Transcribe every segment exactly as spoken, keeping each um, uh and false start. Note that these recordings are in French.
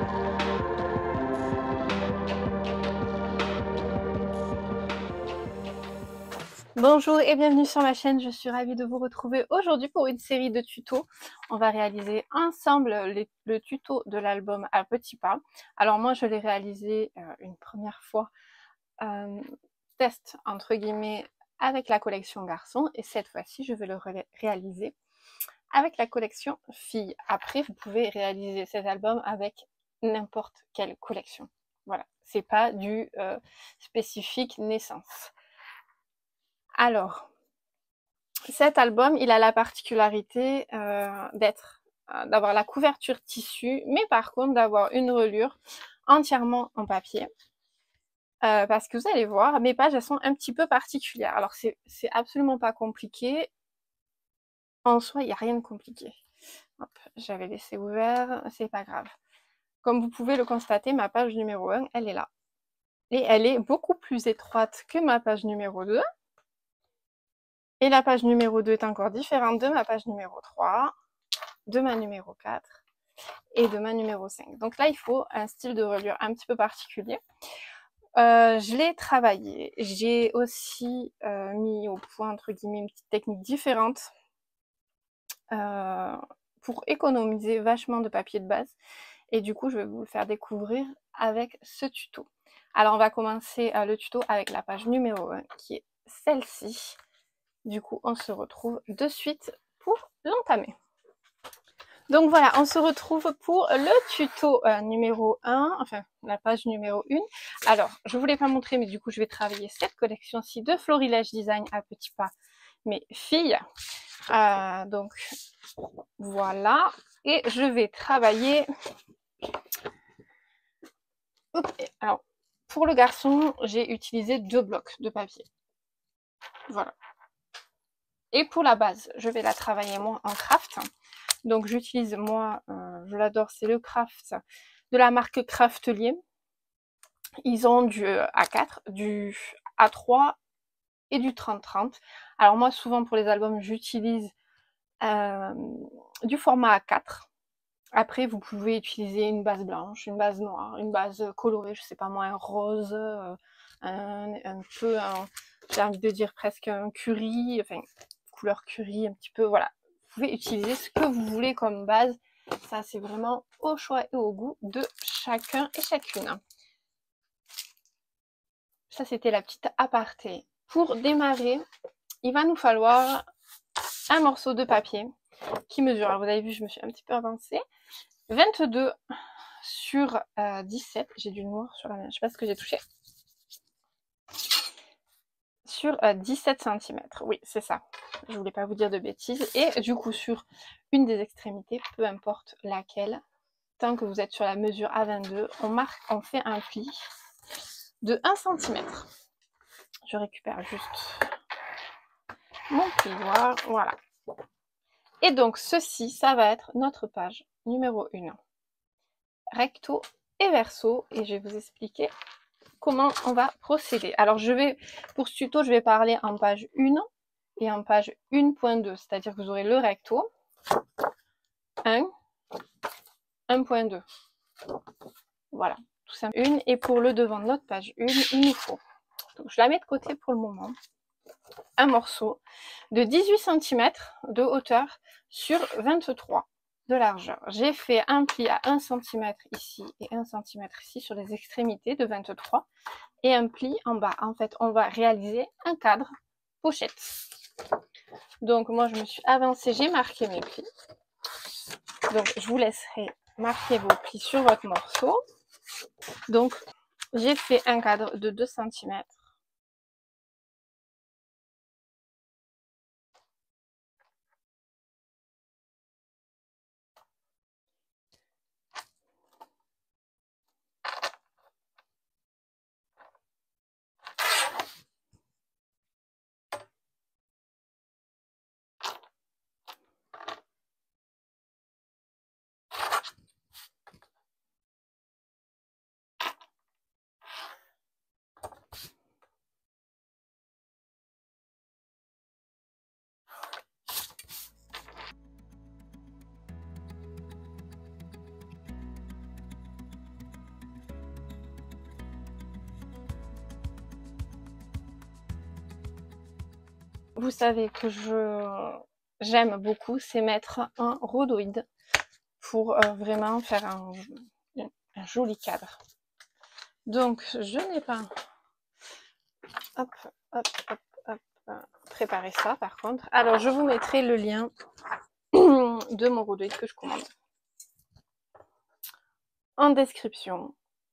Bonjour et bienvenue sur ma chaîne, je suis ravie de vous retrouver aujourd'hui pour une série de tutos. On va réaliser ensemble les, le tuto de l'album à petits pas. Alors moi je l'ai réalisé euh, une première fois, euh, test entre guillemets, avec la collection garçon, et cette fois-ci je vais le ré réaliser avec la collection fille. Après vous pouvez réaliser cet album avec n'importe quelle collection. Voilà, c'est pas du euh, spécifique naissance. Alors, cet album, il a la particularité euh, d'être, euh, d'avoir la couverture tissu, mais par contre d'avoir une reliure entièrement en papier. Euh, parce que vous allez voir, mes pages, elles sont un petit peu particulières. Alors, c'est absolument pas compliqué. En soi, il n'y a rien de compliqué. Hop, j'avais laissé ouvert, c'est pas grave. Comme vous pouvez le constater, ma page numéro un, elle est là. Et elle est beaucoup plus étroite que ma page numéro deux. Et la page numéro deux est encore différente de ma page numéro trois, de ma numéro quatre et de ma numéro cinq. Donc là, il faut un style de reliure un petit peu particulier. Euh, je l'ai travaillé. J'ai aussi euh, mis au point, entre guillemets, une petite technique différente euh, pour économiser vachement de papier de base. Et du coup, je vais vous le faire découvrir avec ce tuto. Alors, on va commencer euh, le tuto avec la page numéro un, qui est celle-ci. Du coup, on se retrouve de suite pour l'entamer. Donc voilà, on se retrouve pour le tuto euh, numéro un, enfin la page numéro un. Alors, je ne vous l'ai pas montré, mais du coup, je vais travailler cette collection-ci de Florilège Design à petits pas, mes filles. Euh, donc, voilà. Et je vais travailler... Ok, alors, pour le garçon, j'ai utilisé deux blocs de papier. Voilà. Et pour la base, je vais la travailler moi en craft. Donc j'utilise, moi, euh, je l'adore, c'est le craft de la marque Craftelier. Ils ont du A quatre, du A trois et du trente trente. Alors moi, souvent pour les albums, j'utilise euh, du format A quatre. Après, vous pouvez utiliser une base blanche, une base noire, une base colorée, je sais pas moi, un rose, euh, un, un peu, j'ai envie de dire presque un curry, enfin, couleur curry, un petit peu, voilà. Vous pouvez utiliser ce que vous voulez comme base. Ça, c'est vraiment au choix et au goût de chacun et chacune. Ça, c'était la petite aparté. Pour démarrer, il va nous falloir un morceau de papier qui mesure, alors vous avez vu, je me suis un petit peu avancée, vingt-deux sur euh, dix-sept, j'ai du noir sur la main, je sais pas ce que j'ai touché, sur euh, dix-sept centimètres, oui c'est ça, je voulais pas vous dire de bêtises, et du coup sur une des extrémités, peu importe laquelle, tant que vous êtes sur la mesure A vingt-deux, on marque, on fait un pli de un centimètre. Je récupère juste mon plioir, voilà. Et donc ceci, ça va être notre page numéro un. Recto et verso, et je vais vous expliquer comment on va procéder. Alors je vais, pour ce tuto, je vais parler en page un et en page un point deux, c'est-à-dire que vous aurez le recto, un, un point deux. Voilà, tout ça. Une, et pour le devant de notre page un, il nous faut, donc je la mets de côté pour le moment, un morceau de dix-huit centimètres de hauteur sur vingt-trois de largeur. J'ai fait un pli à un centimètre ici et un centimètre ici sur les extrémités de vingt-trois et un pli en bas. En fait, on va réaliser un cadre pochette. Donc moi, je me suis avancée, j'ai marqué mes plis. Donc je vous laisserai marquer vos plis sur votre morceau. Donc j'ai fait un cadre de deux centimètres. vous savez que je j'aime beaucoup, c'est mettre un rhodoïde pour euh, vraiment faire un, un joli cadre. Donc, je n'ai pas hop, hop, hop, hop, préparé ça par contre. Alors, je vous mettrai le lien de mon rhodoïde que je commande en description.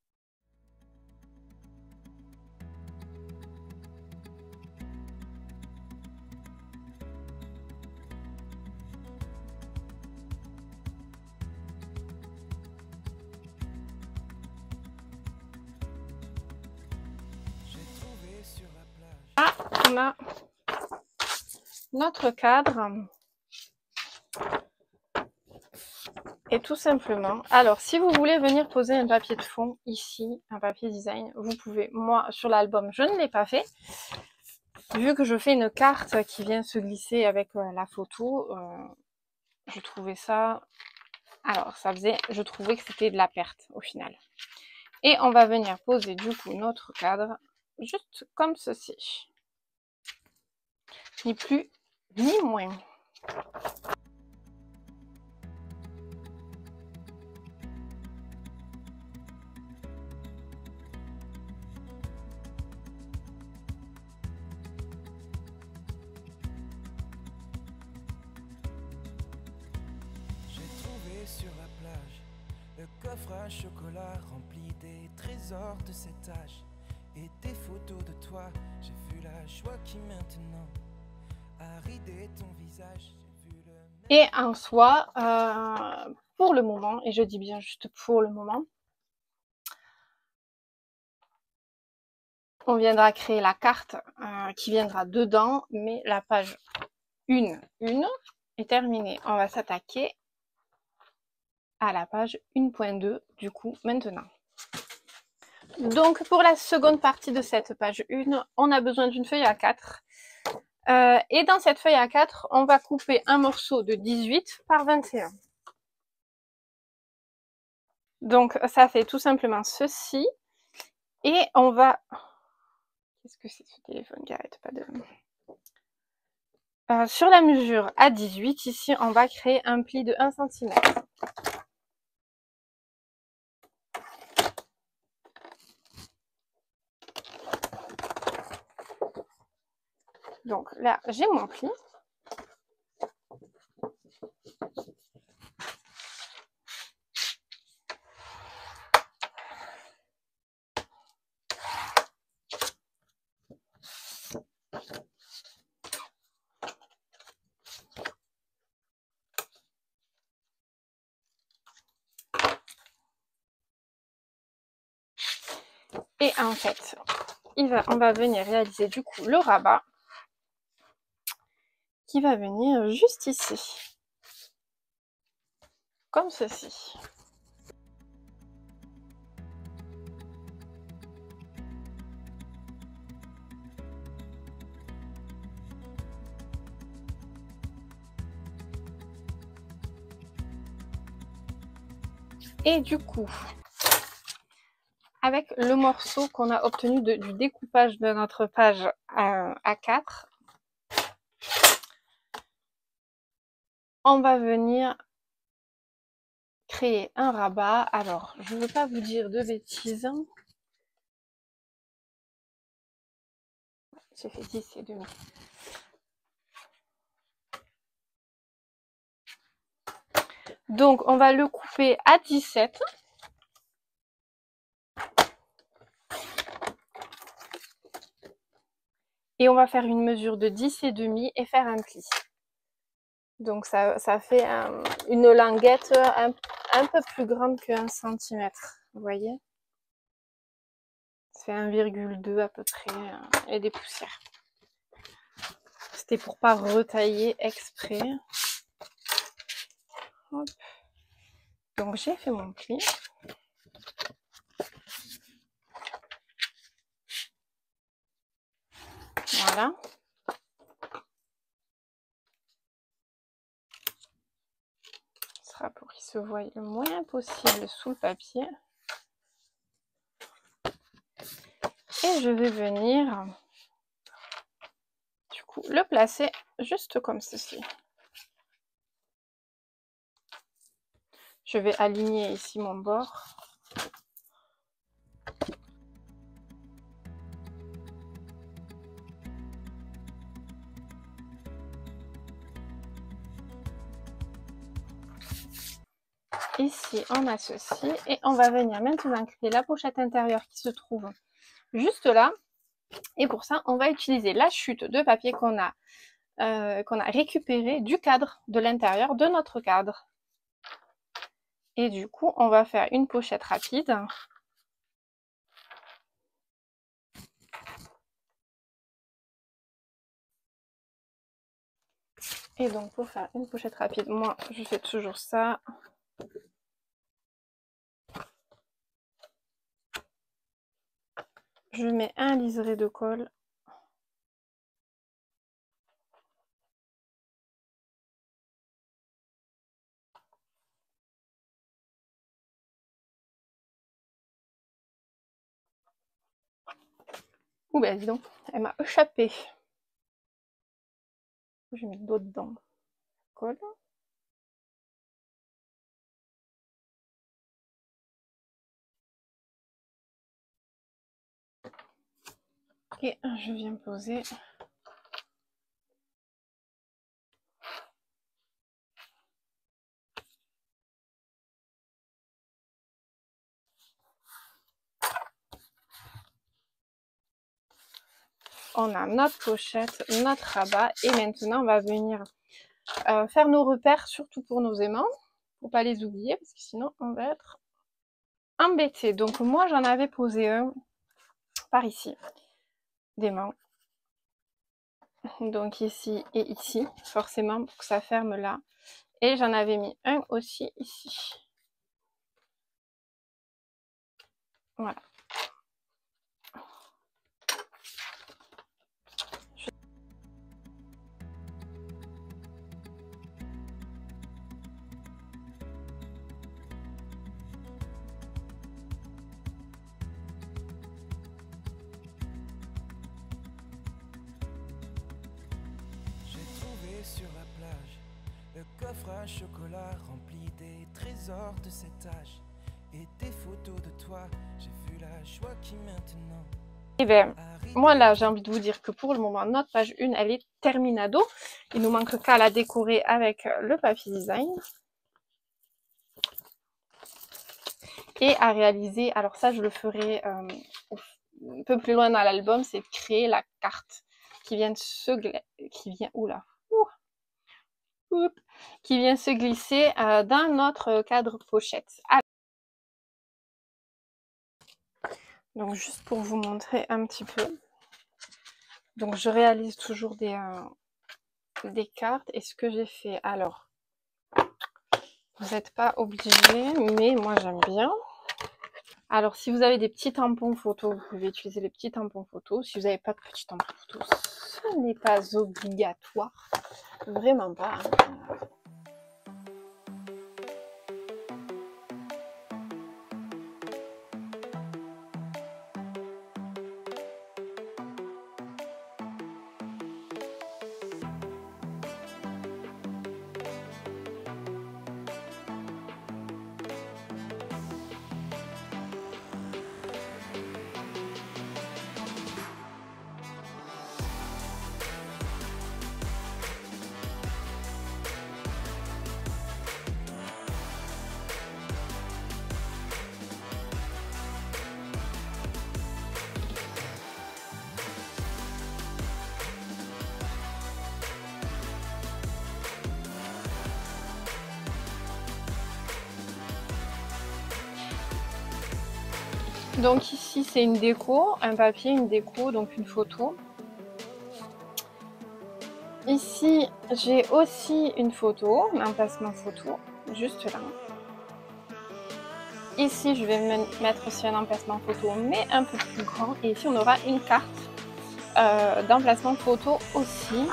Ah, on a notre cadre. Et tout simplement, alors si vous voulez venir poser un papier de fond ici, un papier design, vous pouvez. Moi, sur l'album, je ne l'ai pas fait. Vu que je fais une carte qui vient se glisser avec euh, la photo, euh, je trouvais ça... Alors, ça faisait... Je trouvais que c'était de la perte, au final. Et on va venir poser, du coup, notre cadre, juste comme ceci. Ni plus, ni moins. Sur la plage, le coffre à chocolat rempli des trésors de cet âge et des photos de toi. J'ai vu la joie qui maintenant a ridé ton visage. J'ai vu le... Et en soi, euh, pour le moment, et je dis bien juste pour le moment, on viendra créer la carte euh, qui viendra dedans, mais la page un, un est terminée. On va s'attaquer à la page un point deux du coup maintenant. Donc pour la seconde partie de cette page un, on a besoin d'une feuille A quatre. Euh, et dans cette feuille A quatre, on va couper un morceau de dix-huit par vingt et un. Donc ça fait tout simplement ceci. Et on va... Qu'est-ce que c'est ce téléphone qui arrête pas de... Euh, sur la mesure A dix-huit, ici, on va créer un pli de un centimètre. Donc là, j'ai mon pli. Et en fait, il va, on va venir réaliser du coup le rabat qui va venir juste ici. Comme ceci. Et du coup, avec le morceau qu'on a obtenu de, du découpage de notre page A quatre, on va venir créer un rabat. Alors, je ne veux pas vous dire de bêtises. J'ai fait dix et demi. Donc, on va le couper à dix-sept. Et on va faire une mesure de dix et demi et faire un pli. Donc, ça, ça fait un, une languette un, un peu plus grande que un centimètre. Vous voyez? Ça fait un virgule deux à peu près et des poussières. C'était pour pas retailler exprès. Hop. Donc, j'ai fait mon pli. Voilà. Ce sera pour qu'il se voie le moins possible sous le papier. Et je vais venir du coup le placer juste comme ceci. Je vais aligner ici mon bord. Ici, on a ceci et on va venir maintenant créer la pochette intérieure qui se trouve juste là. Et pour ça, on va utiliser la chute de papier qu'on a, euh, qu'on a récupéré du cadre de l'intérieur de notre cadre. Et du coup, on va faire une pochette rapide. Et donc, pour faire une pochette rapide, moi, je fais toujours ça. Je mets un liseré de colle. Ouh ben dis donc, elle m'a échappé. Je vais mettre d'autres dedans. Colle. Et je viens poser. On a notre pochette, notre rabat et maintenant on va venir euh, faire nos repères, surtout pour nos aimants, pour pas les oublier parce que sinon on va être embêté. Donc moi j'en avais posé un par ici, d'aimant. Donc ici et ici, forcément pour que ça ferme là. Et j'en avais mis un aussi ici. Voilà. Sur la plage, le coffre à chocolat rempli des trésors de cet âge et des photos de toi, j'ai vu la joie qui maintenant. Et bien, moi là j'ai envie de vous dire que pour le moment notre page un elle est terminado. Il nous manque qu'à la décorer avec le papier design. Et à réaliser, alors ça je le ferai euh, un peu plus loin dans l'album, c'est créer la carte qui vient de se glisser, qui vient, oula, ouh, qui vient se glisser euh, dans notre cadre pochette. Alors, donc juste pour vous montrer un petit peu, donc je réalise toujours des, euh, des cartes et ce que j'ai fait, alors vous n'êtes pas obligé, mais moi j'aime bien. Alors si vous avez des petits tampons photos, vous pouvez utiliser les petits tampons photos. Si vous n'avez pas de petits tampons photos, ce n'est pas obligatoire, vraiment pas, hein. Donc ici c'est une déco, un papier, une déco, donc une photo. Ici j'ai aussi une photo, un emplacement photo, juste là. Ici je vais mettre aussi un emplacement photo mais un peu plus grand. Et ici on aura une carte euh, d'emplacement photo aussi,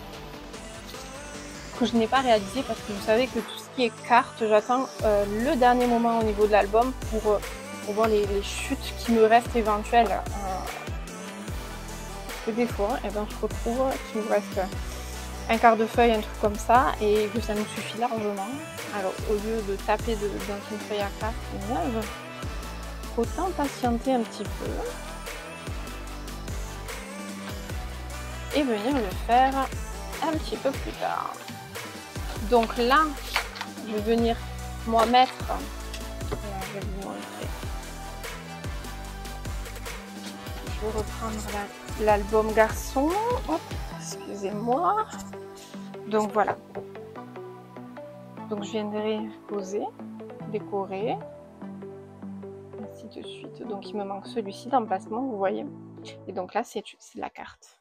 que je n'ai pas réalisé parce que vous savez que tout ce qui est carte, j'attends euh, le dernier moment au niveau de l'album pour... Euh, pour voir les, les chutes qui me restent éventuelles. Euh, que des fois, eh ben, je retrouve qu'il me reste un quart de feuille, un truc comme ça, et que ça nous suffit largement. Alors, au lieu de taper de, dans une feuille à quatre neuve, autant patienter un petit peu et venir le faire un petit peu plus tard. Donc là, je vais venir moi mettre, je vais vous montrer. Je vais reprendre l'album garçon. Hop, excusez-moi. Donc voilà. Donc je viendrai poser, décorer, ainsi de suite. Donc il me manque celui-ci d'emplacement, vous voyez. Et donc là, c'est la carte.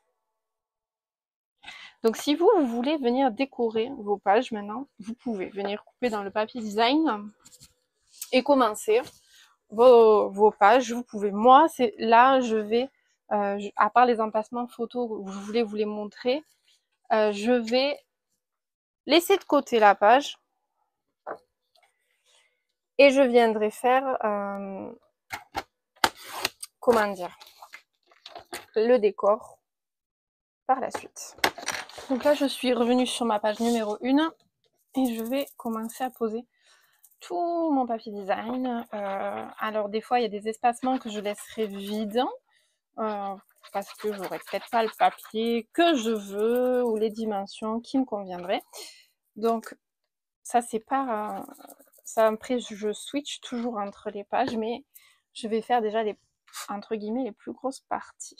Donc si vous, vous voulez venir décorer vos pages maintenant, vous pouvez venir couper dans le papier design et commencer vos, vos pages. Vous pouvez, moi, c'est là, je vais, euh, je, à part les emplacements photos, vous voulez vous les montrer, euh, je vais laisser de côté la page et je viendrai faire, euh, comment dire, le décor par la suite. Donc là, je suis revenue sur ma page numéro un et je vais commencer à poser tout mon papier design. Euh, alors des fois, il y a des espacements que je laisserai vides euh, parce que j'aurais peut-être pas le papier que je veux ou les dimensions qui me conviendraient. Donc ça, c'est pas... Euh, ça, après, je switch toujours entre les pages, mais je vais faire déjà les, entre guillemets, les plus grosses parties.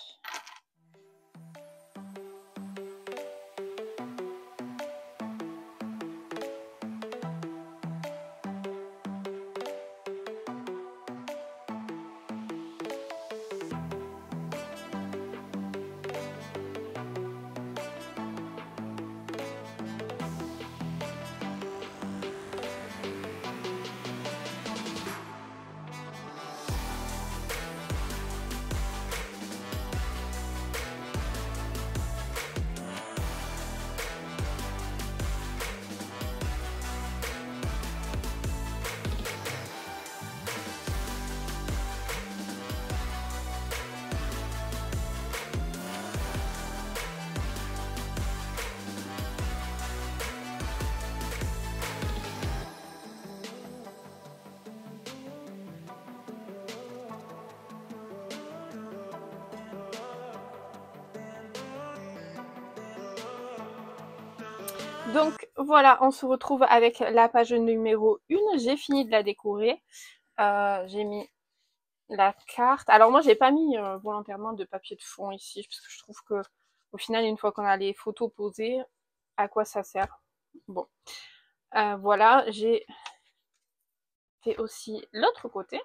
Donc voilà, on se retrouve avec la page numéro un. J'ai fini de la décorer. Euh, j'ai mis la carte. Alors moi, j'ai pas mis euh, volontairement de papier de fond ici, parce que je trouve que au final, une fois qu'on a les photos posées, à quoi ça sert? Bon, euh, voilà, j'ai fait aussi l'autre côté,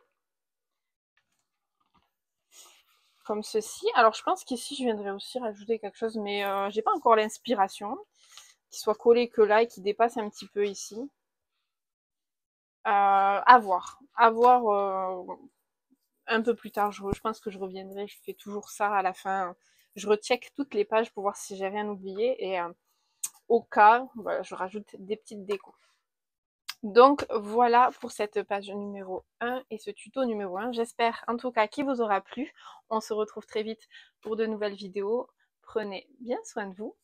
comme ceci. Alors je pense qu'ici, je viendrai aussi rajouter quelque chose, mais euh, j'ai pas encore l'inspiration qui soit collé que là et qui dépasse un petit peu ici. Euh, à voir, à voir euh, un peu plus tard. Je, je pense que je reviendrai. Je fais toujours ça à la fin. Je recheck toutes les pages pour voir si j'ai rien oublié et euh, au cas, voilà, je rajoute des petites décos. Donc voilà pour cette page numéro un et ce tuto numéro un. J'espère en tout cas qu'il vous aura plu. On se retrouve très vite pour de nouvelles vidéos. Prenez bien soin de vous.